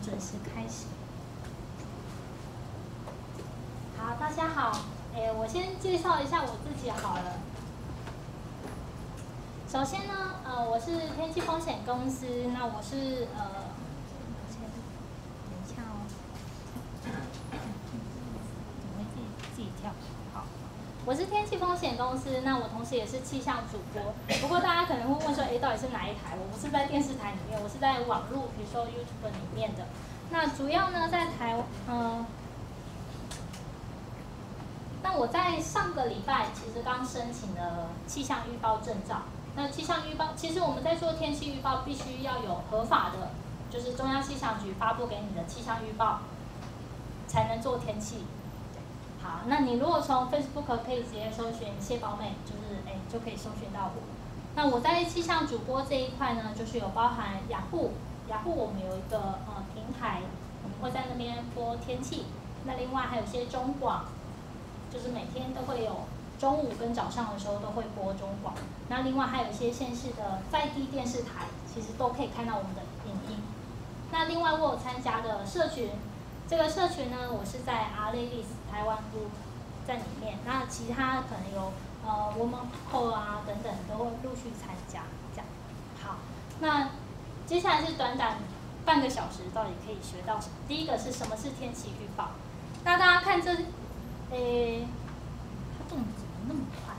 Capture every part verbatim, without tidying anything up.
准时开始。好，大家好，哎，我先介绍一下我自己好了。首先呢，呃，我是天气风险公司，那我是呃，先等一下哦，怎么会自己自己跳？好，我是天气风险公司，那我同时也是气象主播。不过大家可能会问说，哎，到底是哪一台？我不是在电视台里面，我是在网络，比如说 YouTube 里面的。那主要呢，在台，呃。那我在上个礼拜其实刚申请了气象预报证照。那气象预报，其实我们在做天气预报，必须要有合法的，就是中央气象局发布给你的气象预报，才能做天气。好，那你如果从 Facebook 可以直接搜寻谢宝美，就是哎就可以搜寻到我。那我在气象主播这一块呢，就是有包含雅虎，雅虎我们有一个呃平台，我们会在那边播天气。那另外还有一些中广。就是每天都会有中午跟早上的时候都会播中广，那另外还有一些县市的在地电视台，其实都可以看到我们的影音。那另外我有参加的社群，这个社群呢，我是在 R Ladies 台湾 Group 在里面，那其他可能有呃 Woman Power 啊等等都会陆续参加。这样，好，那接下来是短短半个小时，到底可以学到什么？第一个是什么是天气预报？那大家看这。诶，它动怎么那么快？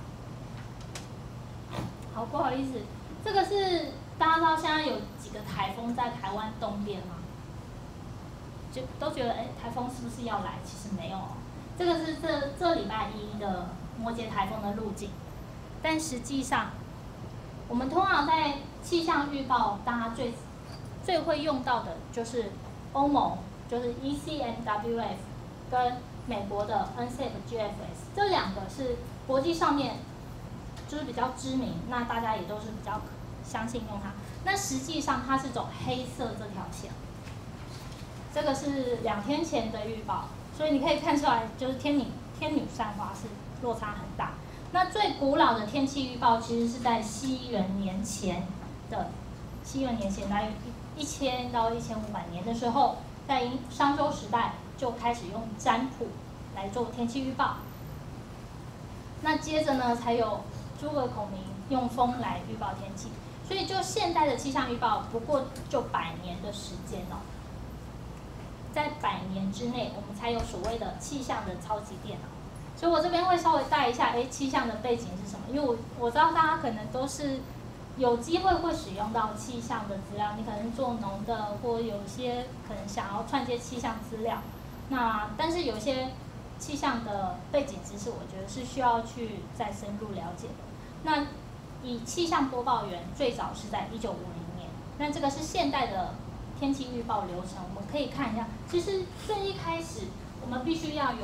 好，不好意思，这个是大家知道现在有几个台风在台湾东边吗？就都觉得哎，台风是不是要来？其实没有，这个是这这礼拜一的摩羯台风的路径，但实际上，我们通常在气象预报，大家最最会用到的就是欧盟，就是 E C M W F 跟美国的 N S A P G F S 这两个是国际上面就是比较知名，那大家也都是比较相信用它。那实际上它是走黑色这条线，这个是两天前的预报，所以你可以看出来，就是天女天女散花是落差很大。那最古老的天气预报其实是在西元年前的，西元年前大约一千到一千五百年的时候，在商周时代。就开始用占卜来做天气预报，那接着呢，才有诸葛孔明用风来预报天气，所以就现代的气象预报，不过就百年的时间哦，在百年之内，我们才有所谓的气象的超级电脑。所以我这边会稍微带一下，哎，气象的背景是什么？因为我我知道大家可能都是有机会会使用到气象的资料，你可能做农的，或有些可能想要串接气象资料。那但是有一些气象的背景知识，我觉得是需要去再深入了解的。那以气象播报员最早是在一九五零年，那这个是现代的天气预报流程，我们可以看一下。其实最一开始，我们必须要有，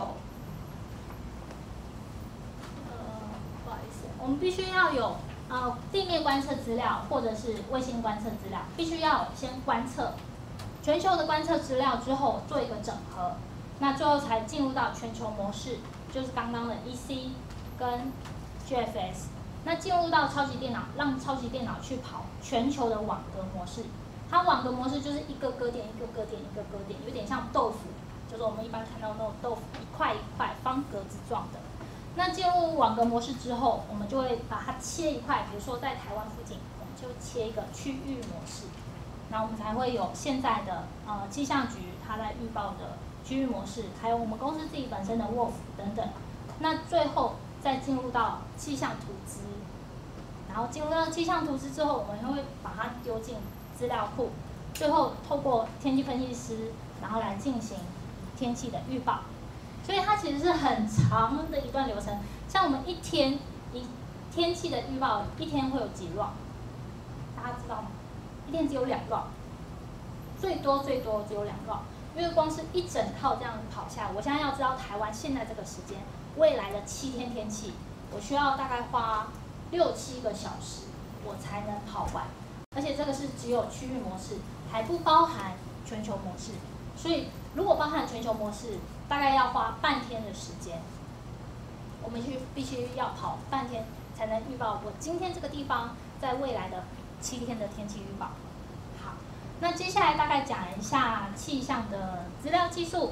呃，不好意思，我们必须要有呃地面观测资料或者是卫星观测资料，必须要先观测全球的观测资料之后做一个整合。那最后才进入到全球模式，就是刚刚的 E C 跟 G F S。那进入到超级电脑，让超级电脑去跑全球的网格模式。它网格模式就是一个歌点一个歌点一个歌点，有点像豆腐，就是我们一般看到那种豆腐一块一块方格子状的。那进入网格模式之后，我们就会把它切一块，比如说在台湾附近，我们就切一个区域模式，然后我们才会有现在的呃气象局它在预报的区域模式，还有我们公司自己本身的 W O F 等等。那最后再进入到气象图资，然后进入到气象图资之后，我们会把它丢进资料库，最后透过天气分析师，然后来进行天气的预报。所以它其实是很长的一段流程。像我们一天一天气的预报，一天会有几 round？ 大家知道吗？一天只有两 round， 最多最多只有两 round。因为光是一整套这样跑下来，我现在要知道台湾现在这个时间，未来的七天天气，我需要大概花六七个小时，我才能跑完。而且这个是只有区域模式，还不包含全球模式。所以如果包含全球模式，大概要花半天的时间。我们去必须要跑半天，才能预报我今天这个地方在未来的七天的天气预报。好， 那接下来大概讲一下气象的资料技术。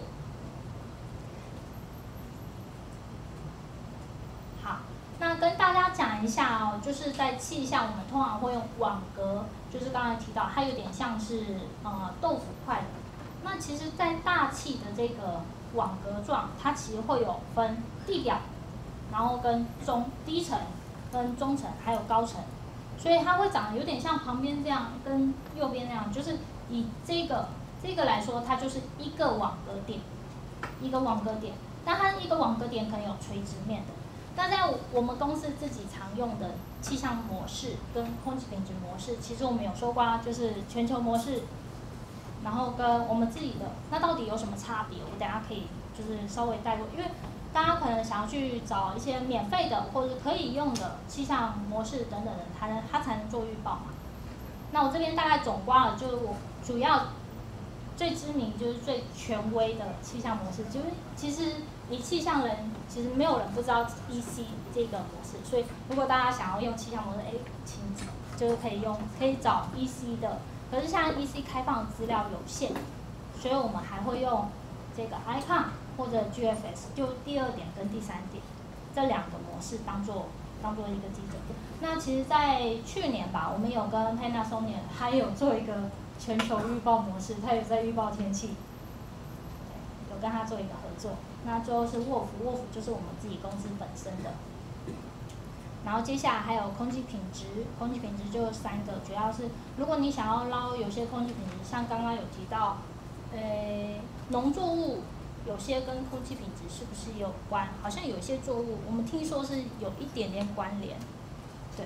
好，那跟大家讲一下哦，就是在气象我们通常会用网格，就是刚才提到它有点像是呃豆腐块的。那其实，在大气的这个网格状，它其实会有分地表，然后跟中低层、跟中层还有高层。所以它会长得有点像旁边这样，跟右边那样，就是以这个这个来说，它就是一个网格点，一个网格点。但它一个网格点可能有垂直面的。那在我们公司自己常用的气象模式跟空气品质模式，其实我们有说过啊，就是全球模式，然后跟我们自己的，那到底有什么差别？我等一下可以就是稍微带过，因为大家可能想要去找一些免费的或者可以用的气象模式等等的，才能它才能做预报嘛。那我这边大概总刮了，就是我主要最知名就是最权威的气象模式，就是其实你气象人其实没有人不知道 E C 这个模式，所以如果大家想要用气象模式，哎，请就是可以用可以找 E C 的，可是现在 E C 开放资料有限，所以我们还会用这个 I C O N 或者 G F S， 就第二点跟第三点这两个模式当做当做一个基准。那其实，在去年吧，我们有跟 Panasonic 还有做一个全球预报模式，它有在预报天气，有跟他做一个合作。那最后是 W O F W O F 就是我们自己公司本身的。然后接下来还有空气品质，空气品质就三个，主要是如果你想要捞有些空气品质，像刚刚有提到，呃，农作物有些跟空气品质是不是有关？好像有些作物，我们听说是有一点点关联，对。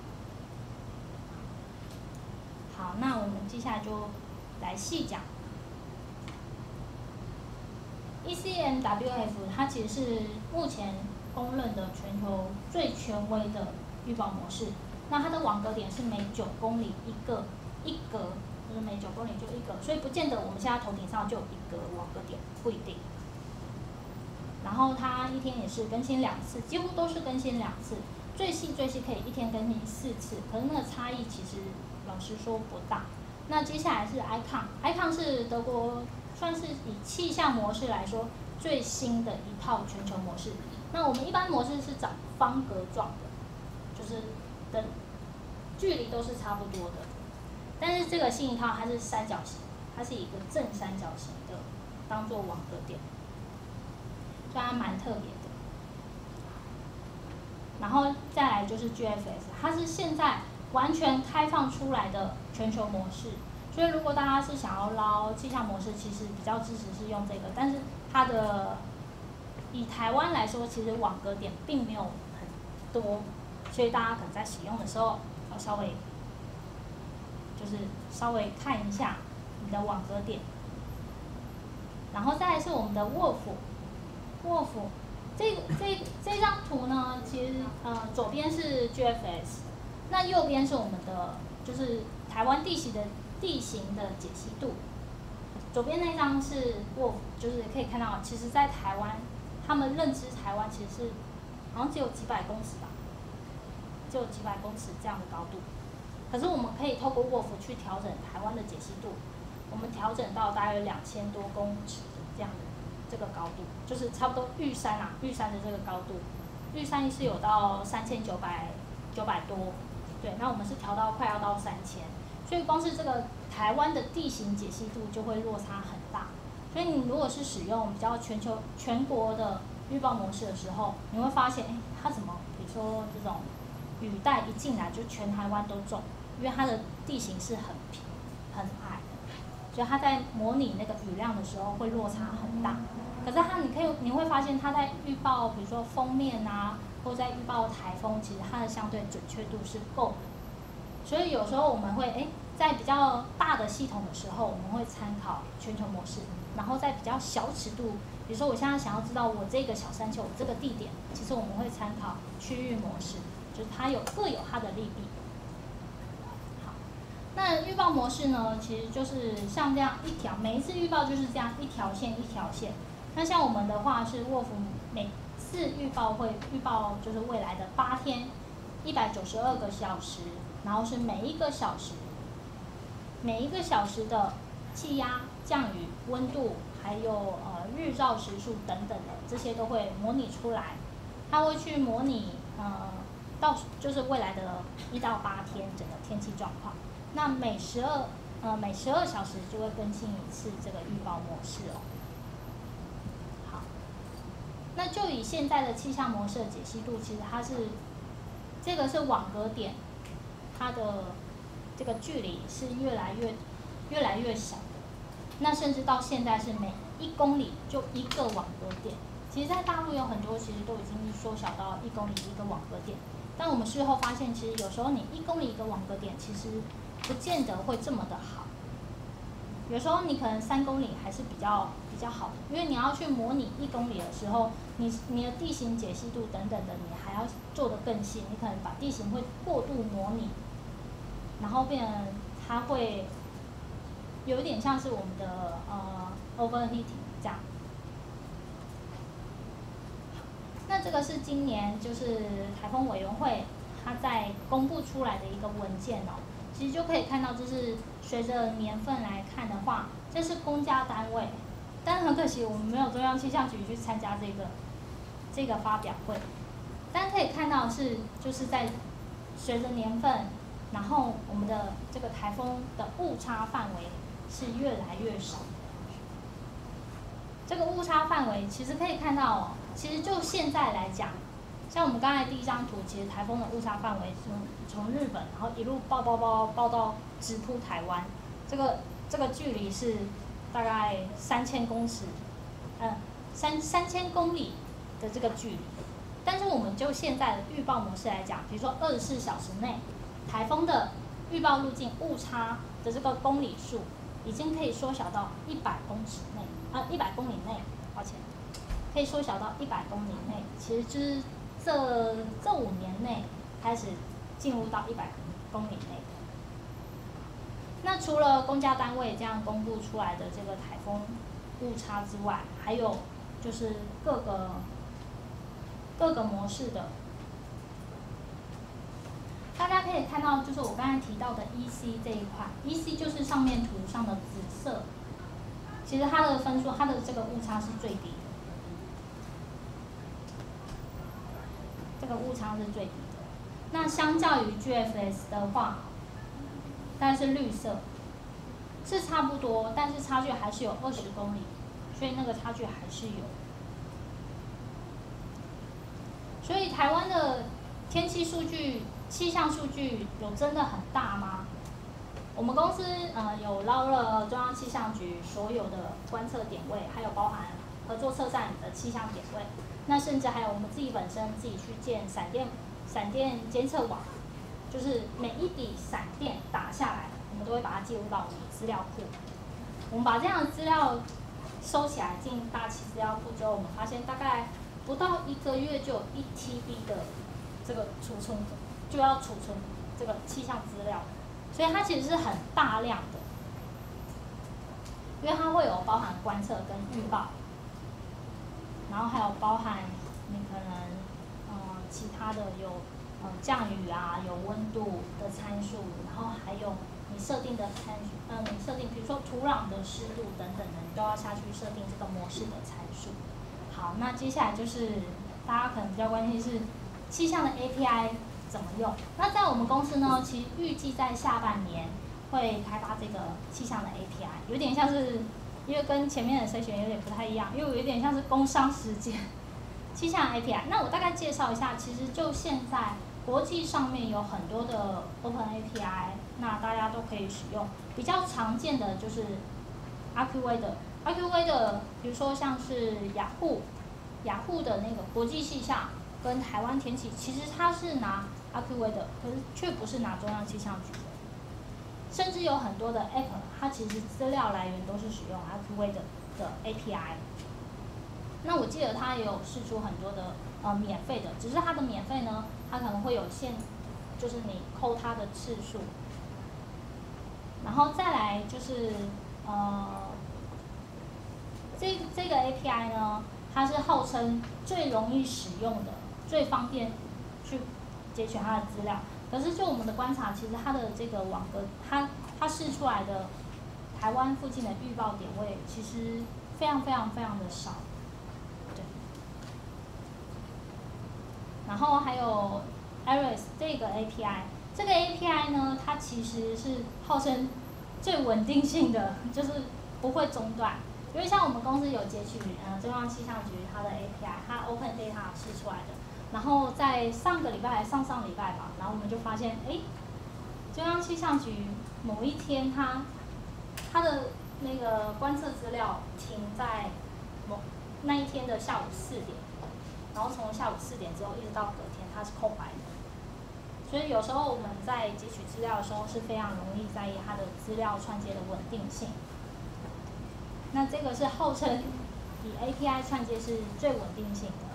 好，那我们接下来就来细讲。E C M W F 它其实是目前公认的全球最权威的预报模式。那它的网格点是每九公里一个一格，就是每九公里就一格，所以不见得我们现在头顶上就有一个网格点，不一定。然后它一天也是更新两次，几乎都是更新两次，最细最细可以一天更新四次，可是那个差异其实老实说不大。那接下来是 I C O N，I C O N 是德国算是以气象模式来说最新的一套全球模式。那我们一般模式是长方格状的，就是的距离都是差不多的，但是这个新一套它是三角形，它是一个正三角形的当做网格点，所以它蛮特别的。然后再来就是 G F S， 它是现在完全开放出来的全球模式，所以如果大家是想要捞气象模式，其实比较支持是用这个，但是它的以台湾来说，其实网格点并没有很多，所以大家可能在使用的时候要稍微就是稍微看一下你的网格点。然后再来是我们的 W O F，W O F 这这这张图呢，其实呃左边是 G F S， 那右边是我们的就是台湾地形的地形的解析度。左边那张是 W O F， 就是可以看到，其实在台湾，他们认知台湾其实是好像只有几百公尺吧，只有几百公尺这样的高度。可是我们可以透过 W O F 去调整台湾的解析度，我们调整到大约两千多公尺的这样的这个高度，就是差不多玉山啊，玉山的这个高度，玉山是有到三千九百九百多，对，那我们是调到快要到三千，所以光是这个台湾的地形解析度就会落差很大。所以你如果是使用比较全球全国的预报模式的时候，你会发现，哎，它怎么，比如说这种雨带一进来就全台湾都中，因为它的地形是很平很矮的，所以它在模拟那个雨量的时候会落差很大。可是它你可以你会发现它在预报，比如说锋面啊，或在预报台风，其实它的相对准确度是够的。所以有时候我们会哎，在比较大的系统的时候，我们会参考全球模式，然后在比较小尺度，比如说我现在想要知道我这个小山丘这个地点，其实我们会参考区域模式，就是它有各有它的利弊。好，那预报模式呢，其实就是像这样一条，每一次预报就是这样一条线一条线。那像我们的话是 W O F 每次预报会预报就是未来的八天，一百九十二个小时。然后是每一个小时每一个小时的气压、降雨、温度，还有呃日照时数等等的，这些都会模拟出来。它会去模拟呃到就是未来的一到八天整个天气状况。那每十二呃每十二小时就会更新一次这个预报模式哦。好，那就以现在的气象模式的解析度，其实它是这个是网格点，它的这个距离是越来越越来越小的。那甚至到现在是每一公里就一个网格点。其实，在大陆有很多其实都已经缩小到一公里一个网格点。但我们事后发现，其实有时候你一公里一个网格点，其实不见得会这么的好。有时候你可能三公里还是比较比较好的，因为你要去模拟一公里的时候，你你的地形解析度等等的，你还要做得更细。你可能把地形会过度模拟，然后变成它会有一点像是我们的呃 overheating 这样。那这个是今年就是台风委员会它在公布出来的一个文件哦，其实就可以看到，就是随着年份来看的话，这是公家单位，但是很可惜我们没有中央气象局去参加这个这个发表会，但可以看到是就是在随着年份，然后我们的这个台风的误差范围是越来越少。这个误差范围其实可以看到哦，其实就现在来讲，像我们刚才第一张图，其实台风的误差范围从从日本，然后一路爆爆爆爆到直扑台湾，这个这个距离是大概三千公尺，嗯，三三千公里的这个距离。但是我们就现在的预报模式来讲，比如说二十四小时内，台风的预报路径误差的这个公里数，已经可以缩小到一百公尺内。啊，一百公里内，抱歉，可以缩小到一百公里内。其实就是这这五年内开始进入到一百公里内。那除了公家单位这样公布出来的这个台风误差之外，还有就是各个各个模式的，大家可以看到，就是我刚才提到的 E C 这一块 ，E C 就是上面图上的紫色。其实它的分数，它的这个误差是最低的，这个误差是最低的。那相较于 G F S 的话，大概是绿色，是差不多，但是差距还是有二十公里，所以那个差距还是有。所以台湾的天气数据、气象数据有真的很大吗？我们公司呃有捞了中央气象局所有的观测点位，还有包含合作测站的气象点位，那甚至还有我们自己本身自己去建闪电闪电监测网，就是每一笔闪电打下来，我们都会把它记录到我们的资料库。我们把这样的资料收起来进大气资料库之后，我们发现大概不到一个月就有一 T B 的这个储存，就要储存这个气象资料。所以它其实是很大量的，因为它会有包含观测跟预报，然后还有包含你可能呃其他的有呃降雨啊，有温度的参数，然后还有你设定的参数，嗯、呃，你设定比如说土壤的湿度等等的，你都要下去设定这个模式的参数。好，那接下来就是大家可能比较关心是气象的 A P I。怎么用？那在我们公司呢，其实预计在下半年会开发这个气象的 A P I， 有点像是，因为跟前面的筛选有点不太一样，因为我有点像是工商时间气象 A P I。那我大概介绍一下，其实就现在国际上面有很多的 Open A P I， 那大家都可以使用。比较常见的就是 AccuWeather，AccuWeather， 比如说像是雅虎，雅虎的那个国际气象跟台湾天气，其实它是拿AccuWeather， 可是却不是拿中央气象局的，甚至有很多的 App， 它其实资料来源都是使用 AccuWeather 的 A P I。那我记得它也有释出很多的呃免费的，只是它的免费呢，它可能会有限，就是你扣它的次数。然后再来就是呃，这这个 A P I 呢，它是号称最容易使用的、最方便去截取它的资料。可是就我们的观察，其实它的这个网格，它它它试出来的台湾附近的预报点位其实非常非常非常的少，对。然后还有 Aries 这个 A P I， 这个 A P I 呢，它其实是号称最稳定性的，就是不会中断。因为像我们公司有截取呃中央气象局它的 A P I， 它 Open Data 试出来的。然后在上个礼拜还上上礼拜吧，然后我们就发现，哎，中央气象局某一天它它的那个观测资料停在某那一天的下午四点，然后从下午四点之后一直到隔天它是空白的。所以有时候我们在截取资料的时候是非常容易在意它的资料串接的稳定性。那这个是号称以 A P I 串接是最稳定性的。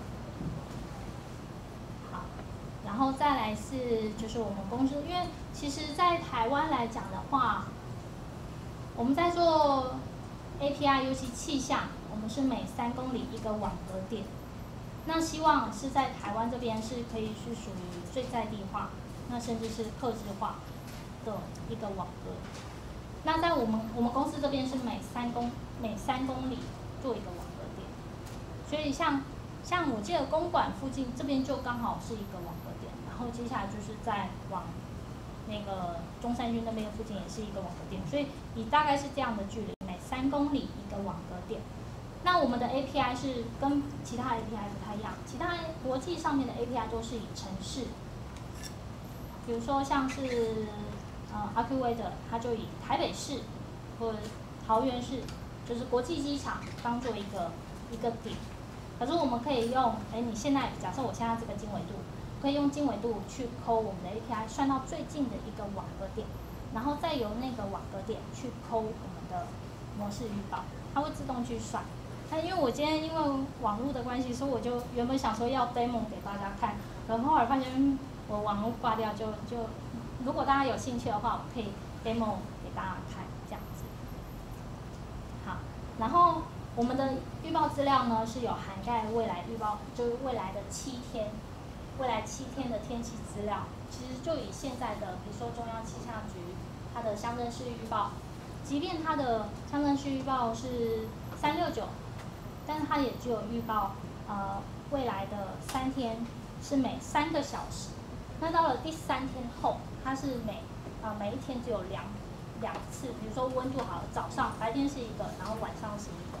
好，然后再来是就是我们公司，因为其实在台湾来讲的话，我们在做 A P I， 尤其气象，我们是每三公里一个网格点。那希望是在台湾这边是可以是属于最在地化，那甚至是客制化的一个网格。那在我们我们公司这边是每三公每三公里做一个网格点，所以像像我记得公馆附近这边就刚好是一个网格点，然后接下来就是在往那个中山区那边附近也是一个网格点，所以你大概是这样的距离，每三公里一个网格点。那我们的 A P I 是跟其他 A P I 不太一样，其他国际上面的 A P I 都是以城市，比如说像是呃 AccuWeather， 它就以台北市或者桃园市，就是国际机场当做一个一个点。可是我们可以用，哎，你现在假设我现在这个经纬度，可以用经纬度去抠我们的 A P I， 算到最近的一个网格点，然后再由那个网格点去抠我们的模式预报，它会自动去算。那因为我今天因为网络的关系，所以我就原本想说要 demo 给大家看，然后后来发现我网络挂掉就，就就如果大家有兴趣的话，我可以 demo 给大家看这样子。好，然后我们的预报资料呢是有涵盖未来预报，就是未来的七天，未来七天的天气资料，其实就以现在的，比如说中央气象局它的乡镇市预报，即便它的乡镇市预报是三六九。但是它也只有预报，呃，未来的三天是每三个小时。那到了第三天后，它是每呃每一天只有两两次，比如说温度好了，早上白天是一个，然后晚上是一个。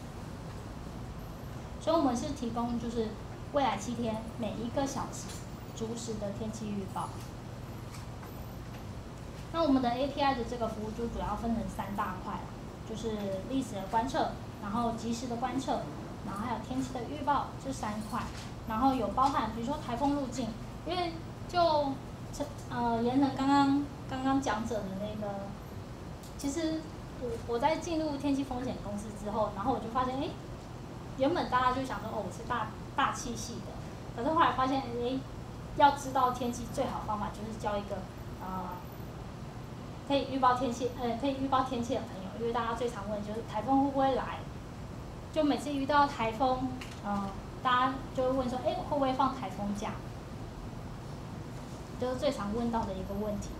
所以我们是提供就是未来七天每一个小时逐时的天气预报。那我们的 A P I 的这个服务就主要分成三大块，就是历史的观测。然后及时的观测，然后还有天气的预报这三块，然后有包含比如说台风路径，因为就呃延能刚刚刚刚讲者的那个，其实我我在进入天气风险公司之后，然后我就发现，哎，原本大家就想说哦我是大大气系的，可是后来发现，哎，要知道天气最好的方法就是交一个呃可以预报天气呃可以预报天气的朋友，因为大家最常问就是台风会不会来。就每次遇到台风，呃，大家就会问说，哎，会不会放台风假？就是最常问到的一个问题。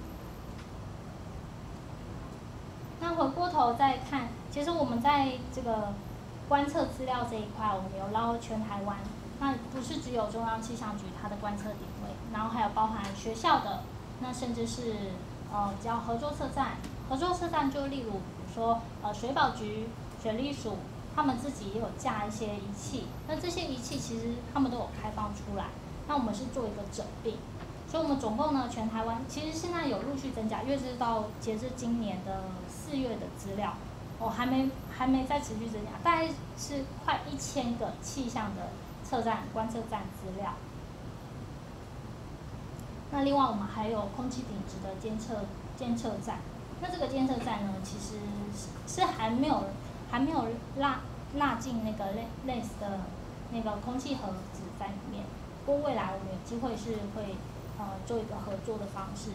那回过头再看，其实我们在这个观测资料这一块，我们有捞全台湾，那不是只有中央气象局它的观测点位，然后还有包含学校的，那甚至是呃叫合作测站，合作测站就例如比如说呃水保局、水利署。他们自己也有架一些仪器，那这些仪器其实他们都有开放出来，那我们是做一个整并，所以我们总共呢，全台湾其实现在有陆续增加，因为是到截至今年的四月的资料，哦还没还没再持续增加，大概是快一千个气象的测站、观测站资料。那另外我们还有空气品质的监测监测站，那这个监测站呢，其实是还没有。还没有纳纳进那个类类似的那个空气盒子在里面，不过未来我们有机会是会呃做一个合作的方式。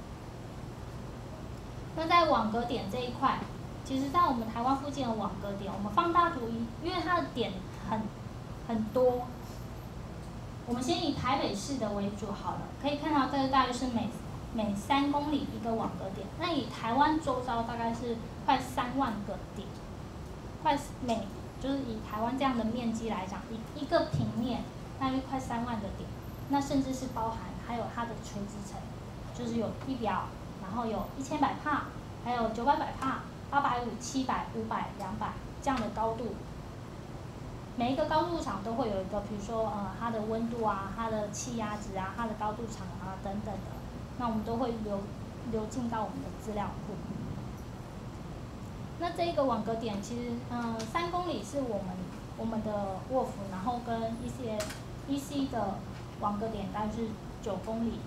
那在网格点这一块，其实在我们台湾附近的网格点，我们放大图一，因为它的点很很多，我们先以台北市的为主好了，可以看到这个大约是每每三公里一个网格点。那以台湾周遭大概是快三万个点，快每就是以台湾这样的面积来讲，一一个平面大约快三万个点。那甚至是包含还有它的垂直层，就是有一表，然后有一千百帕，还有九百百帕、八百五、七百、五百、两百这样的高度。每一个高度场都会有一个，比如说呃它的温度啊、它的气压值啊、它的高度场啊等等的，那我们都会流流进到我们的资料库。那这一个网格点其实嗯三公里是我们我们的沃夫，然后跟一些 E C 的网格点大概是九公里。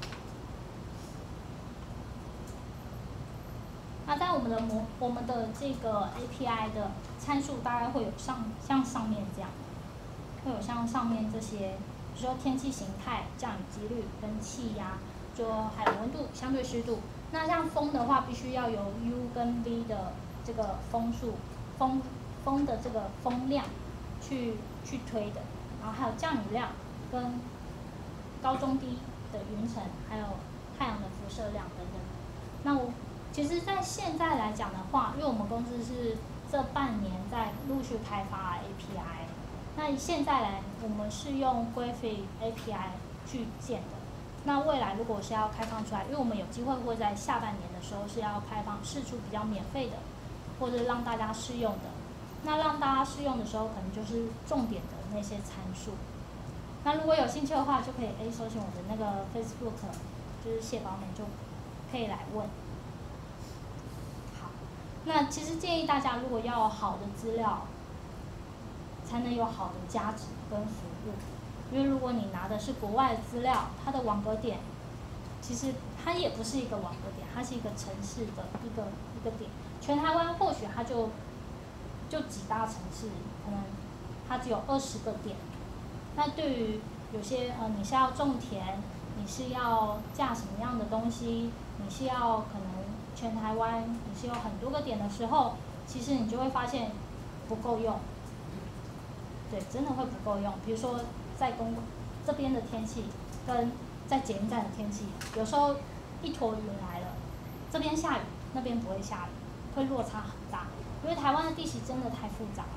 那在我们的模我们的这个 A P I 的参数大概会有上像上面这样，会有像上面这些，比如说天气形态、降雨几率跟气压，就还有温度、相对湿度。那像风的话，必须要有 U 跟 V 的这个风速、风风的这个风量去去推的，然后还有降雨量跟高中低的云层，还有太阳的辐射量等等。那我其实，在现在来讲的话，因为我们公司是这半年在陆续开发 A P I， 那现在来我们是用 Graphic A P I 去建的。那未来如果是要开放出来，因为我们有机会会在下半年的时候是要开放释出比较免费的，或者让大家试用的。那让大家试用的时候，可能就是重点的那些参数。那如果有兴趣的话，就可以 A 搜寻我的那个 Facebook， 就是谢宝美，就可以来问。好，那其实建议大家，如果要有好的资料，才能有好的价值跟服务。因为如果你拿的是国外的资料，它的网格点，其实它也不是一个网格点，它是一个城市的一个一个点。全台湾或许它就就几大城市，可能它只有二十个点。那对于有些呃，你是要种田，你是要架什么样的东西，你是要可能全台湾你是有很多个点的时候，其实你就会发现不够用。对，真的会不够用。比如说在公这边的天气，跟在捷运站的天气，有时候一坨云来了，这边下雨，那边不会下雨，会落差很大。因为台湾的地形真的太复杂了。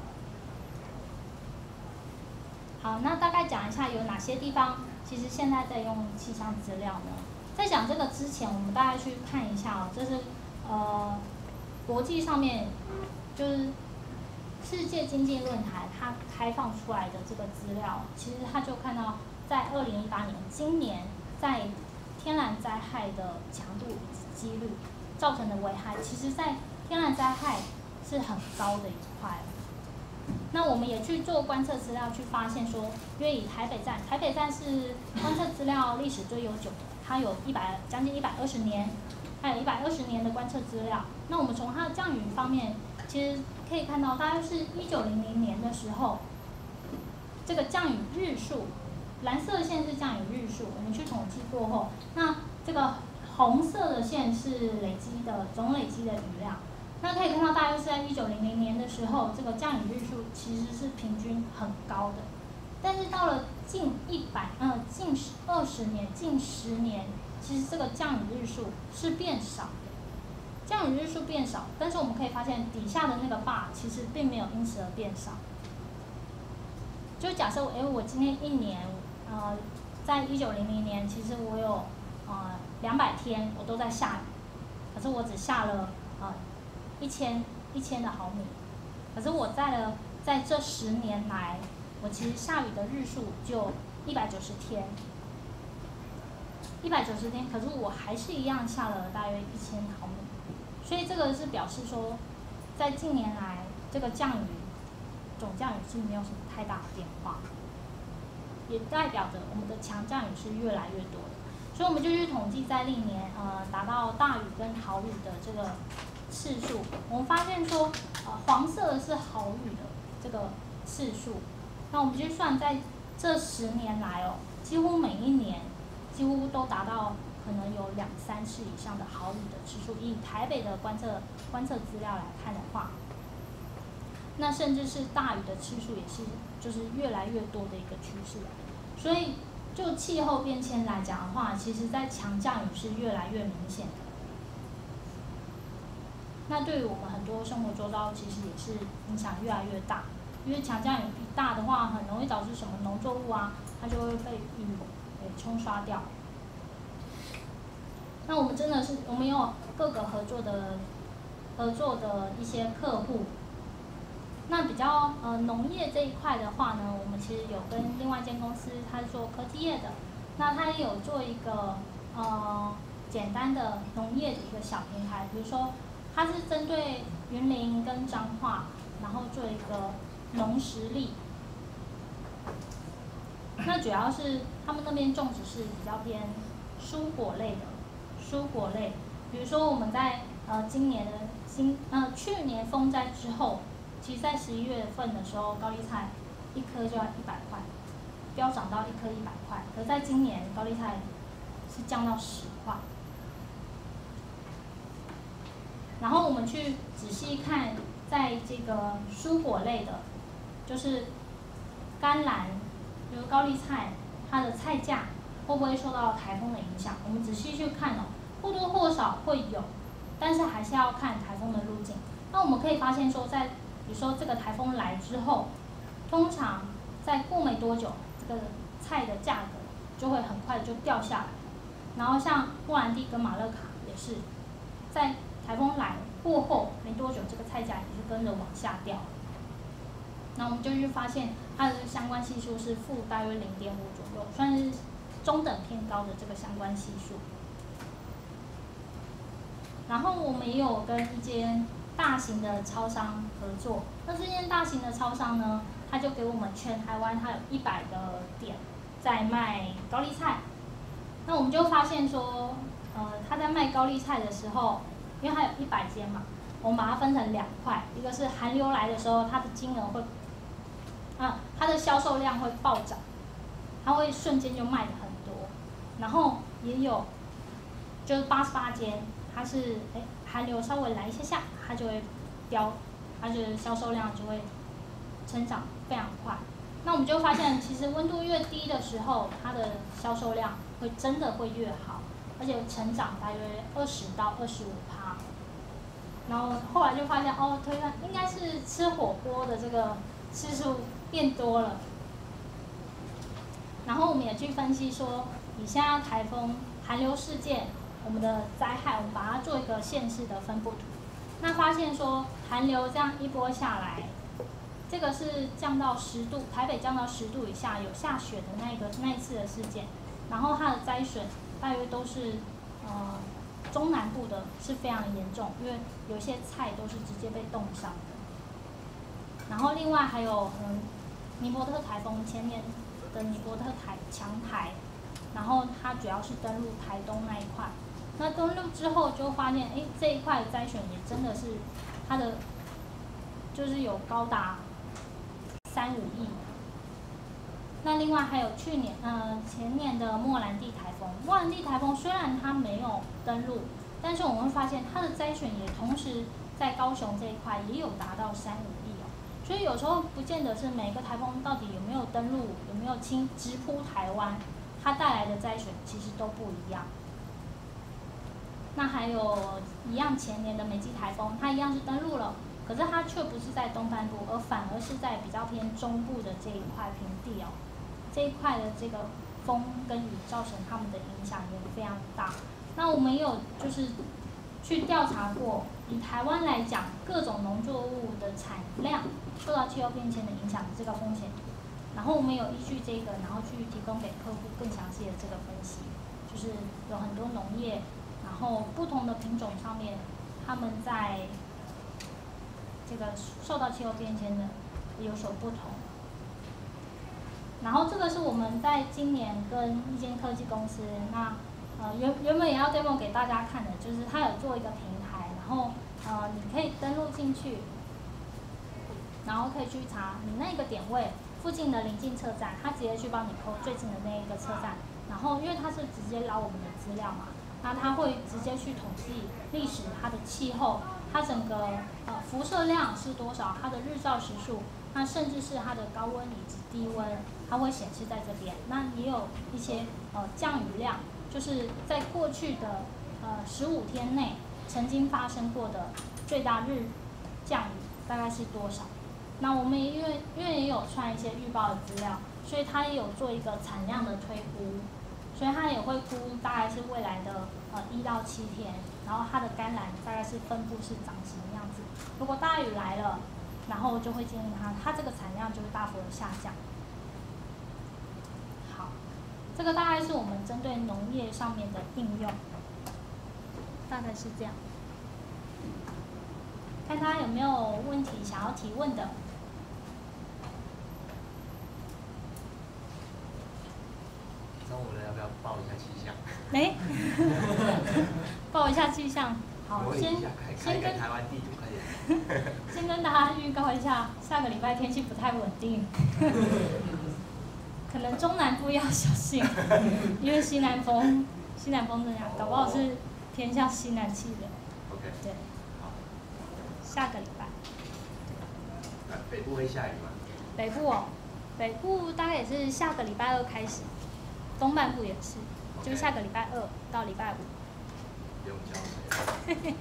好，那大概讲一下有哪些地方其实现在在用气象资料呢？在讲这个之前，我们大概去看一下哦，这是呃国际上面就是世界经济论坛它开放出来的这个资料，其实它就看到在二零一八年今年在天然灾害的强度以及几率造成的危害，其实在天然灾害是很高的一块。那我们也去做观测资料，去发现说，因为以台北站，台北站是观测资料历史最悠久的，它有一百将近一百二十年，还有一百二十年的观测资料。那我们从它的降雨方面，其实可以看到，大概是一九零零年的时候，这个降雨日数，蓝色线是降雨日数，我们去统计过后，那这个红色的线是累积的总累积的雨量。那可以看到，大约是在一九零零年的时候，这个降雨日数其实是平均很高的。但是到了近一百呃近二十年、近十年，其实这个降雨日数是变少的。降雨日数变少，但是我们可以发现底下的那个 bar 其实并没有因此而变少。就假设，哎，我今天一年，呃，在一九零零年，其实我有呃两百天我都在下雨，可是我只下了呃。一千一千的毫米，可是我在了在这十年来，我其实下雨的日数就一百九十天，一百九十天，可是我还是一样下了大约一千毫米，所以这个是表示说，在近年来这个降雨总降雨是没有什么太大的变化，也代表着我们的强降雨是越来越多的，所以我们就去统计在历年呃达到大雨跟豪雨的这个次数，我们发现说，呃，黄色的是豪雨的这个次数，那我们就算在这十年来哦，几乎每一年几乎都达到可能有两三次以上的豪雨的次数。以台北的观测观测资料来看的话，那甚至是大雨的次数也是就是越来越多的一个趋势。所以就气候变迁来讲的话，其实在强降雨是越来越明显的。那对于我们很多生活周遭，其实也是影响越来越大。因为强降雨一大的话，很容易导致什么农作物啊，它就会被雨给冲刷掉。那我们真的是，我们有各个合作的合作的一些客户。那比较呃农业这一块的话呢，我们其实有跟另外一间公司，它是做科技业的，那它也有做一个呃简单的农业的一个小平台，比如说它是针对云林跟彰化，然后做一个农食力。那主要是他们那边种植是比较偏蔬果类的，蔬果类，比如说我们在呃今年的今呃去年风灾之后。其实，在十一月份的时候，高丽菜一颗就要一百块，飙涨到一颗一百块。可是在今年，高丽菜是降到十块。然后我们去仔细看，在这个蔬果类的，就是甘蓝，比如高丽菜，它的菜价会不会受到台风的影响？我们仔细去看哦，或多或少会有，但是还是要看台风的路径。那我们可以发现说，在比如说这个台风来之后，通常在过没多久，这个菜的价格就会很快就掉下来。然后像莫兰蒂跟马勒卡也是，在台风来过后没多久，这个菜价也是跟着往下掉。那我们就去发现它的相关系数是负大约零点五左右，算是中等偏高的这个相关系数。然后我们也有跟一间大型的超商合作，那这间大型的超商呢，它就给我们全台湾，它有一百个店在卖高丽菜。那我们就发现说，呃，他在卖高丽菜的时候，因为它有一百间嘛，我们把它分成两块，一个是寒流来的时候，它的金额会，啊，它的销售量会暴涨，它会瞬间就卖的很多。然后也有，就是八十八间，它是哎。寒流稍微来一下下，它就会飙，它就销售量就会成长非常快。那我们就发现，其实温度越低的时候，它的销售量会真的会越好，而且成长大约二十到二十五趴。然后后来就发现，哦，推断应该是吃火锅的这个次数变多了。然后我们也去分析说，以现在台风、寒流事件。我们的灾害，我们把它做一个县市的分布图。那发现说，寒流这样一波下来，这个是降到十度，台北降到十度以下，有下雪的那个那一次的事件。然后它的灾损大约都是呃中南部的是非常严重，因为有些菜都是直接被冻伤的。然后另外还有嗯尼伯特台风前年的尼伯特台强台，然后它主要是登陆台东那一块。那登陆之后就发现，哎，这一块灾损也真的是它的，就是有高达三五亿。那另外还有去年呃前年的莫兰蒂台风，莫兰蒂台风虽然它没有登陆，但是我们会发现它的灾损也同时在高雄这一块也有达到三五亿哦。所以有时候不见得是每个台风到底有没有登陆，有没有侵直扑台湾，它带来的灾损其实都不一样。那还有一样前年的美姬台风，它一样是登陆了，可是它却不是在东半部，而反而是在比较偏中部的这一块平地哦。这一块的这个风跟雨造成它们的影响也非常大。那我们也有就是去调查过，以台湾来讲，各种农作物的产量受到气候变迁的影响的这个风险图，然后我们有依据这个，然后去提供给客户更详细的这个分析，就是有很多农业。然后不同的品种上面，它们在这个受到气候变迁的有所不同。然后这个是我们在今年跟一间科技公司，那呃原原本也要 demo 给大家看的，就是它有做一个平台，然后呃你可以登录进去，然后可以去查你那个点位附近的邻近车站，它直接去帮你扣最近的那一个车站，然后因为它是直接捞我们的资料嘛。那它会直接去统计历史它的气候它整个呃辐射量是多少，它的日照时数，那甚至是它的高温以及低温，它会显示在这边。那也有一些呃降雨量，就是在过去的呃十五天内曾经发生过的最大日降雨大概是多少？那我们也因为因为也有串一些预报的资料，所以它也有做一个产量的推估，所以它也会估大概是未来的呃一到七天，然后它的甘蓝大概是分布是长什么样子。如果大雨来了，然后就会建议它，它这个产量就会大幅的下降。好，这个大概是我们针对农业上面的应用，大概是这样。看他有没有问题想要提问的。 中午了，要不要报一下气象？ 没、欸，报一下气象。好，先先跟台湾地图快点。 先跟大家预告一下，下个礼拜天气不太稳定，可能中南部要小心，因为西南风，西南风这样，搞不好是偏向西南气的。 OK。 对。 好。 下个礼拜。 北部会下雨吗？ 北部哦，北部大概也是下个礼拜二开始，东半部也是， okay. 就是下个礼拜二到礼拜五。 不用浇水。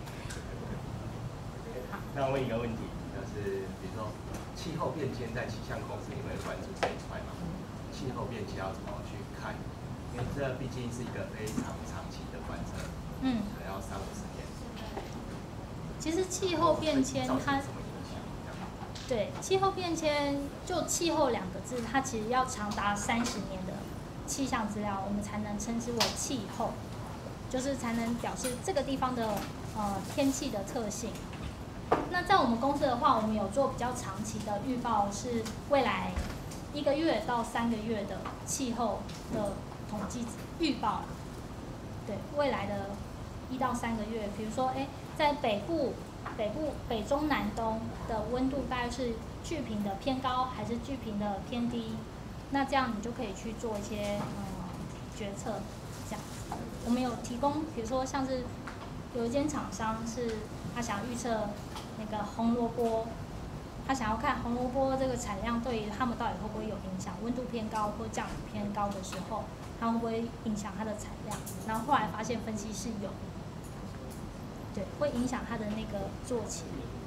那我问一个问题，就是比如说气候变迁在气象公司你会关注这一块吗？气候变迁要怎么去看？因为这毕竟是一个非常长期的观测，嗯，可能要三五十年。 其实气候变迁它。对，气候变迁就气候两个字，它其实要长达三十年的气象资料，我们才能称之为气候，就是才能表示这个地方的呃天气的特性。那在我们公司的话，我们有做比较长期的预报，是未来一个月到三个月的气候的统计预报。对，未来的一到三个月，比如说，哎，在北部。北部、北中南东的温度大概是巨平的偏高还是巨平的偏低？那这样你就可以去做一些嗯决策。这样，我们有提供，比如说像是有一间厂商是他想预测那个红萝卜，他想要看红萝卜这个产量对于他们到底会不会有影响？温度偏高或降雨偏高的时候，它会不会影响它的产量？然后后来发现分析是有。对，会影响它的那个做期。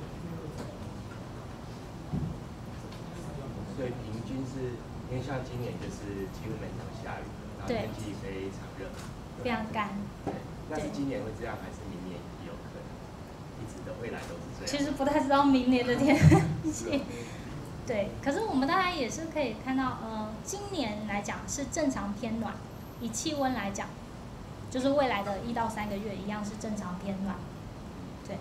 所以平均是，因为像今年就是几乎没怎么下雨，然后天气非常热， 非常干。 对，那是今年会这样，还是明年也有可能？一直的未来都是这样。 其实不太知道明年的天气。对，可是我们大家也是可以看到，呃，今年来讲是正常偏暖，以气温来讲，就是未来的一到三个月一样是正常偏暖。对。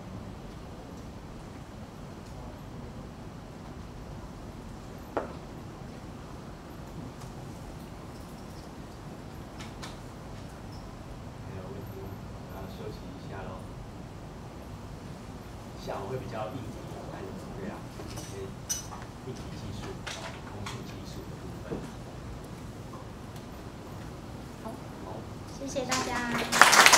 没有问题，然后休息一下喽。下午会比较硬体，对啊，一些硬体技术、工术技术的部分。 好，谢谢大家。